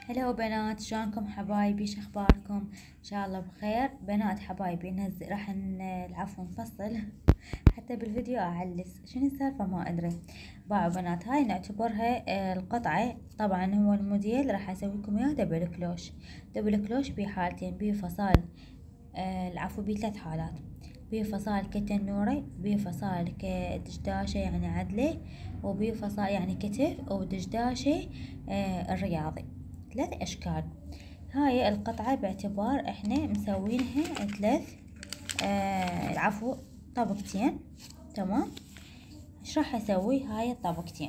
هلا بنات، شلونكم حبايبي؟ شو اخباركم؟ ان شاء الله بخير. بنات حبايبي راح العفو نفصل حتى بالفيديو اعلس. شنو السالفه؟ ما ادري. باعوا بنات، هاي نعتبرها القطعه. طبعا هو الموديل راح اسوي لكم اياه دبل كلوش. دبل كلوش بحالتين، بيه فصال العفو بثلاث حالات. بيه فصال كتنوري، بيه فصال كدشداشه يعني عدله، وبيه فصال يعني كتف ودشداشه الرياضي. ثلاث اشكال. هاي القطعة باعتبار احنا مسوينها ثلاث العفو طبقتين. تمام. ايش راح اسوي؟ هاي الطبقتين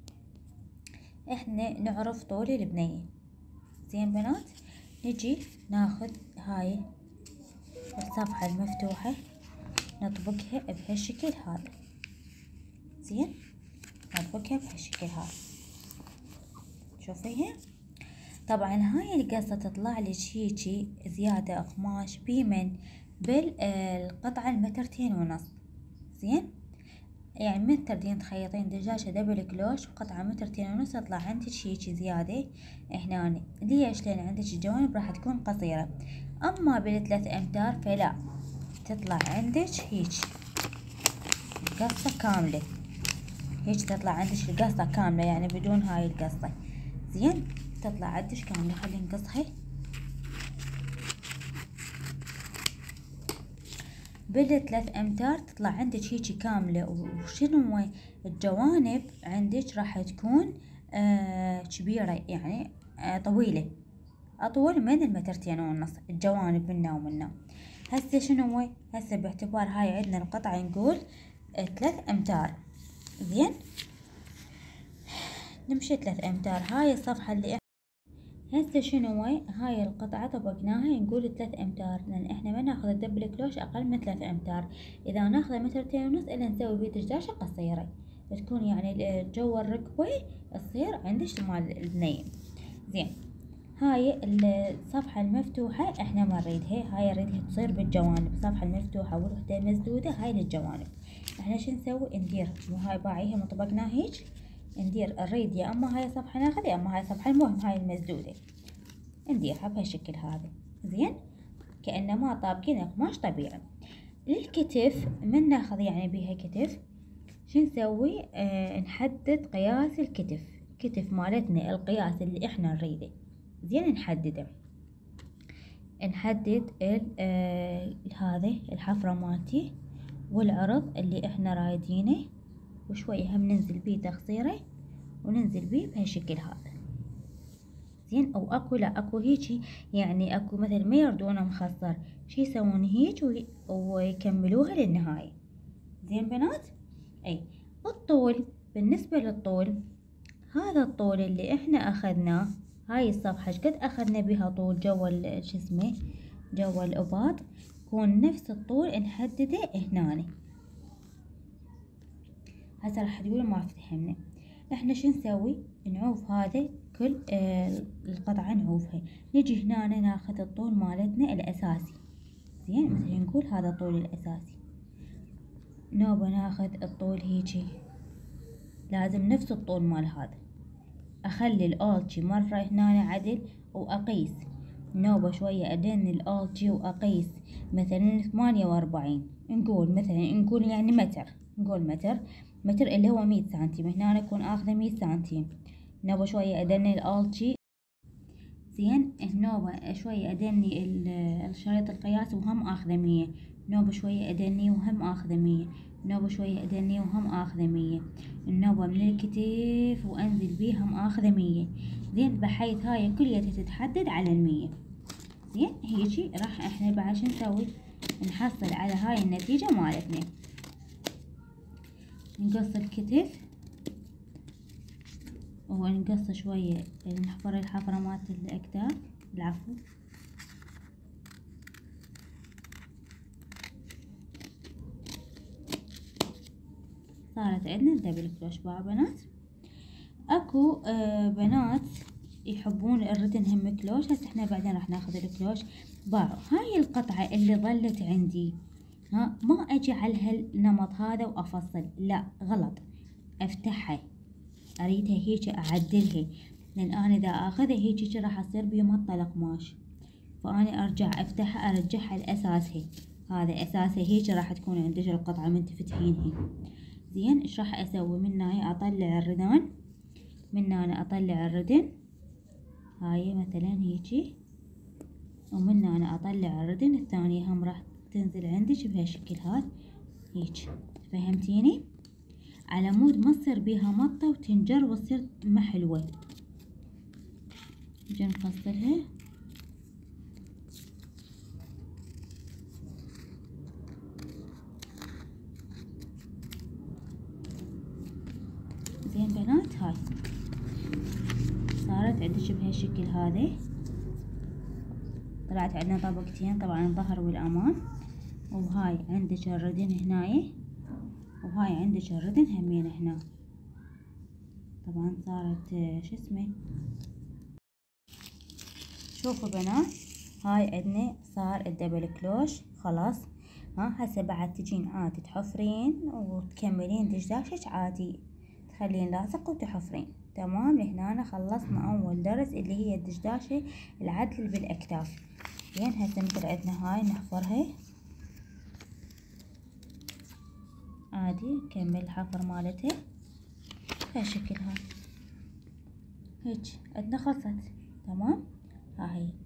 احنا نعرف طول البنية. زين بنات، نجي ناخذ هاي الصفحة المفتوحة نطبقها بهالشكل هذا. زين، نطبقها بهالشكل هذا، شوفيها. طبعا هاي القصة تطلع لي هيجي زيادة قماش بيمن بالقطعة المترتين ونص. زين، يعني من تردين تخيطين دجاجة دبل كلوش بقطعة مترتين ونص يطلع عندك هيجي زيادة هنا. ليش؟ لان عندك الجوانب راح تكون قصيرة. اما بالثلاث امتار فلا، تطلع عندك هيجي قصة كاملة. هيك تطلع عندك القصة كاملة، يعني بدون هاي القصة. زين، تطلع عندك كاملة. خلينا نقصها. بالثلاث امتار تطلع عندك هيجي كاملة. وشنو الجوانب عندك راح تكون كبيرة، يعني طويلة، اطول من المترتين ونص الجوانب منا ومنا. هسه شنو هسه باعتبار هاي عندنا القطعة نقول 3 امتار. زين، نمشي 3 امتار. هاي الصفحة اللي هسه شنو هاي القطعة طبقناها نقول 3 امتار، لان احنا ما ناخذ الدبل كلوش اقل من 3 امتار. اذا ناخذه مترتين ونص الا نسوي بيه دشداشة قصيرة تكون يعني جو الركبة تصير عندك مال البنية. زين، هاي الصفحة المفتوحة احنا ما نريدها، هاي نريدها تصير بالجوانب. الصفحة المفتوحة والوحدة مسدودة هاي للجوانب. احنا شو نسوي؟ ندير هاي باعيها مطبقناها هيج، ندير نريد يا اما هاي الصفحة ناخذ يا اما هاي الصفحة، المهم هاي المسدودة نديرها بهالشكل هذا. زين، كأنما طابقين قماش طبيعي. الكتف من ناخذ يعني بيها كتف، شو نسوي؟ نحدد قياس الكتف. كتف مالتنا القياس اللي احنا نريده. زين، نحدده. نحدد هذا الحفرة مالتي والعرض اللي احنا رايدينه، وشوية هم ننزل بيه تقصيره وننزل بيه بهالشكل هذا. زين، او اكو لا اكو هيجي، يعني اكو مثل ما يردونه مخصر، شي يسوون هيج ويكملوها للنهاية. زين بنات، اي الطول. بالنسبة للطول، هذا الطول اللي احنا اخذناه، هاي الصفحة شقد اخذنا بها طول جو شو اسمه جو الاباط، يكون نفس الطول نحدده هنا. هسه راح تقولوا ما فهمنا. احنا شو نسوي؟ نعوف هذا كل القطعة نعوفها. نجي هنا ناخذ الطول مالتنا الاساسي. زين، مثلا نقول هذا الطول الاساسي، نوبة ناخذ الطول هيجي، لازم نفس الطول مال هذا. اخلي الالجي مرة هنا عدل واقيس. نوبة شوية ادني الالجي واقيس مثلا 48. نقول مثلا نقول يعني متر، نقول متر اللي هو 100 سنتيم. هنا اكون اخذه 100 سنتيم. نوبة شوية ادني الالجي. زين، نوبة شوية ادني الشريط القياس وهم اخذه 100. نوبة شوية ادني وهم اخذه 100. نوبة شوية ادني وهم اخذه 100. النوبة من الكتف وانزل بيهم اخذه 100. زين، بحيث هاي كلها تتحدد على 100. زين، هيجي راح احنا بعد شو نسوي؟ نحصل على هاي النتيجة مالتنا. نقص الكتف ونقص شوية، نحفر الحفرة مالت الاكتاف. العفو، صارت عندنا دبل كروش. بقى بنات اكو بنات يحبون الردن هم كلوش. هسه احنا بعدين راح ناخذ الكلوش. باعوا هاي القطعة اللي ظلت عندي، ما اجي على هالنمط هذا وافصل، لا غلط. افتحها، اريدها هيك اعدلها. لان انا اذا اخذها هيجي راح يصير بيه مطة القماش، فاني ارجع افتحها ارجعها لاساسها. هذا اساسها هيك راح تكون عندك القطعة من تفتحينها. زين ايش راح اسوي؟ من هاي اطلع الردان، من هنا اطلع الردن، هاي مثلا هيجي، ومن هنا اطلع الردن الثانية هم راح تنزل عندك بهالشكل هذا هيك. فهمتيني؟ على مود ما تصير بيها مطة وتنجر وتصير ما حلوة. نجي نفصلها. زين بنات، هاي صارت عندك بهالشكل هذا. طلعت عندنا طبقتين طبعا الظهر والامام، وهاي عندك الردن هناي، وهاي عندك الردن همين هنا. طبعا صارت شو اسمه. شوفوا بنات، هاي عندنا صار الدبل كلوش خلاص. هسه بعد تجين عادي تحفرين وتكملين دشداشك عادي، تخلين لاصق وتحفرين. تمام، لهنا خلصنا اول درس اللي هي الدشداشة العدل بالاكتاف. زين هسه مثل عندنا هاي نحفرها عادي، نكمل الحفر مالتها بهالشكل هاي هيك عندنا خلصت. تمام، هاي